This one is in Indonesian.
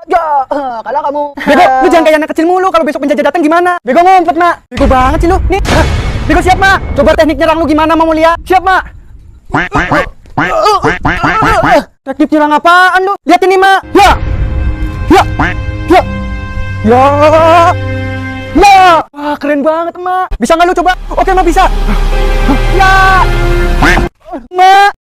Ya, kalah kamu. Bego, lu jangan kayak anak kecil mulu. Kalau besok penjajah datang gimana? Bego ngumpet, Mak. Bego banget sih lu. Nih. Bego siap, Mak. Coba teknik nyerang lu gimana, mau lihat? Siap, Mak. Teknik nyerang apaan lu? Lihat ini, Mak. Ya. Ya. Ya. Ya. Ya. Wah, keren banget, Mak. Bisa nggak lu coba? Oke, Mak, bisa. Ya. Mak.